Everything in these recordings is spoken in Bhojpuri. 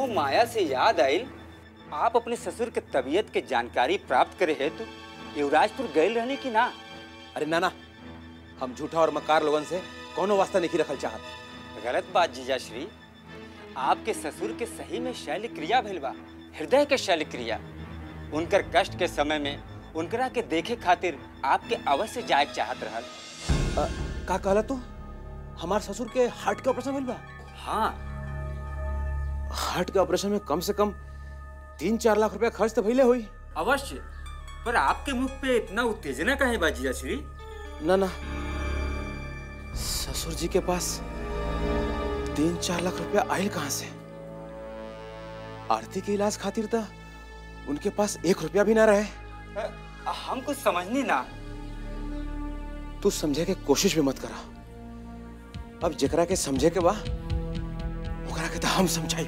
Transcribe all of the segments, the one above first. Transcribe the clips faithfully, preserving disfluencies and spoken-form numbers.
माया से याद आयल, आप अपने ससुर के तबीयत के जानकारी प्राप्त करे हेतु युवराजपुर गए रहने की ना? अरे नाना, हम झूठा और मकार लोगन से कोनो वास्ता नहीं रखल चाहत। गलत बात जीजाश्री, आपके ससुर के सही में शैल क्रिया भइल बा, हृदय के शैल क्रिया। उनकर कष्ट के समय में उनकरा के देखे खातिर आपके अवश्य जाए चाहत रहल। आ, का कहला तू? हमार ससुर के हार्ट के ऑपरेशन भइल बा? हाँ। हार्ट के ऑपरेशन में कम से कम तीन चार लाख रुपया खर्च तो भइले हुई। अवश्य, पर आपके मुख पे इतना उत्तेजना काहे बा जीजाश्री? ना ना, ससुर जी के पास तीन चार लाख रुपया आयल कहां से? आरती के इलाज खातिर था उनके पास एक रुपया भी ना रहे। हम कुछ समझनी ना। तू समझे के कोशिश भी मत करा। अब जेकरा के समझे के बा ओकरा के तो हम समझाई।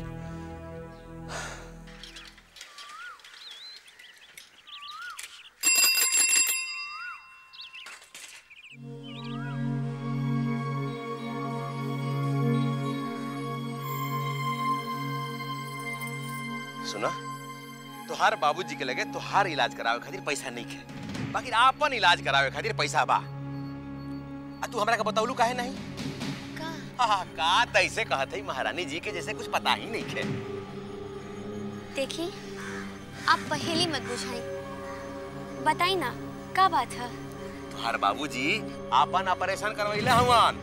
सुना, तुहार बाबूजी के लगे तुहार इलाज करावे खातिर पैसा नहीं है, बाकी आपन इलाज करावे खातिर पैसा बा। आ तू हमरा के बताउलू काहे नहीं? का? हाँ का तैसे कहत है महारानी जी के जैसे कुछ पता ही नहीं है। देखी, आप पहेली मत बुझाई, बताई ना का बात है? तुहार बाबूजी आपन ऑपरेशन करवैले हवन।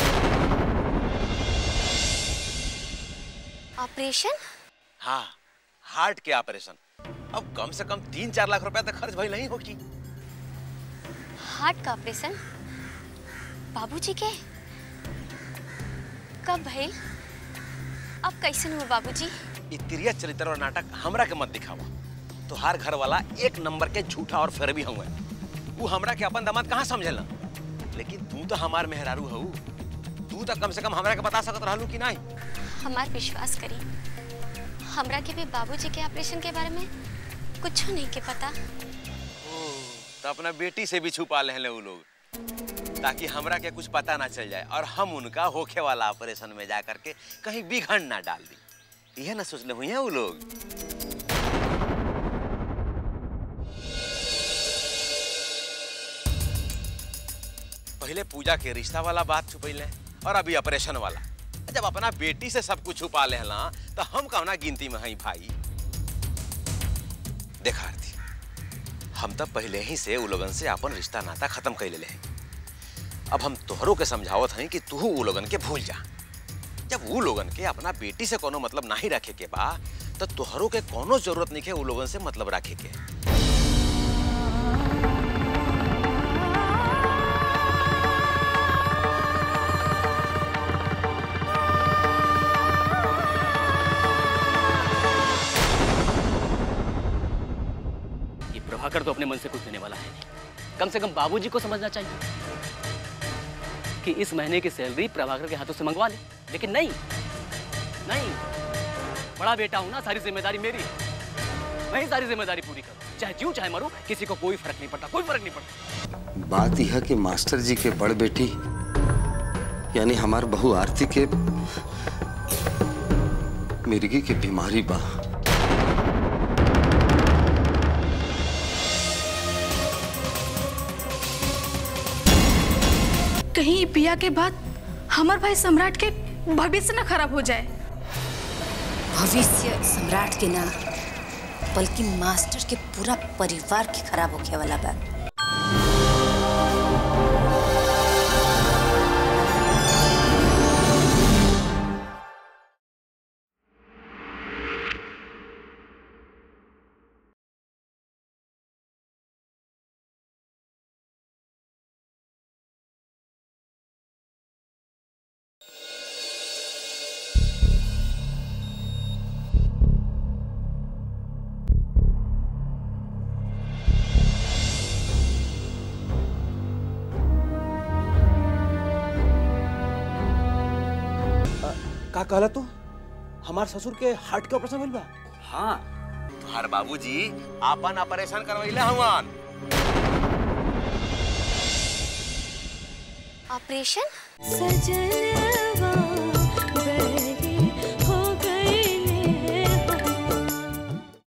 ऑपरेशन? हाँ, हार्ट के ऑपरेशन। अब कम से कम तीन चार लाख रुपया तक खर्च भइल नहीं होगी। हार्ट का ऑपरेशन? बाबूजी के? कब भइल? अब कैसे हुआ बाबूजी? इतिरिया चरित्र और नाटक हमरा के मत दिखावा। तुहार घर वाला एक नंबर के झूठा और फरेबी हुए। वो हमरा के अपन दामाद कहाँ समझेला? लेकिन तू तो हमार मेहरारू हऊ, तू तो कम से कम हमरा के बता सकत रहलू कि नहीं? हमार विश्वास करी, हमरा के भी बाबूजी के ऑपरेशन के बारे में कुछ नहीं के पता। तो अपना बेटी से भी छुपा ले वो लोग, ताकि हमरा के कुछ पता ना चल जाए और हम उनका होखे वाला ऑपरेशन में जा करके कहीं बिघड़ ना डाल दी। यह ना सोच ले हुई है वो लोग। पहले पूजा के रिश्ता वाला बात छुपैले और अभी ऑपरेशन वाला। जब अपना बेटी से सब कुछ छुपा लेला तो हम कौना गिनती में हई भाई? देखा आरती, हम तब पहले ही से उ लोगन से अपन रिश्ता नाता खत्म कर ले। अब हम तोहरों के समझावत हई कि तू उ लोगन के भूल जा। जब उ लोगन के अपना बेटी से कोनो मतलब नहीं रखे के बा तो तोहरों के कोनो जरूरत नहीं है उ लोगन से मतलब रखे के। प्रभाकर तो अपने मन से कुछ देने वाला है नहीं। कम से कम बाबूजी को समझना चाहिए कि इस महीने की सैलरी प्रभाकर के हाथों से मंगवा ले, लेकिन नहीं नहीं, बड़ा बेटा हूं ना, सारी जिम्मेदारी मेरी है। मैं ही सारी जिम्मेदारी पूरी करूं, चाहे जीऊं चाहे मरूं, किसी को कोई फर्क नहीं पड़ता, कोई फर्क नहीं पड़ता। बात यह है कि मास्टर जी के बड़ बेटी यानी हमार बहू आरती के मिर्गी की बीमारी बा। कहीं पिया के बाद हमार भाई सम्राट के भविष्य न खराब हो जाए। भविष्य सम्राट के ना, बल्कि मास्टर के पूरा परिवार के खराब होने वाला बा। का कहला तू? हमार ससुर के हार्ट के ऑपरेशन भइल बा? हाँ। तुहार बाबूजी आपन ऑपरेशन करवैले हवन। ऑपरेशन? सजन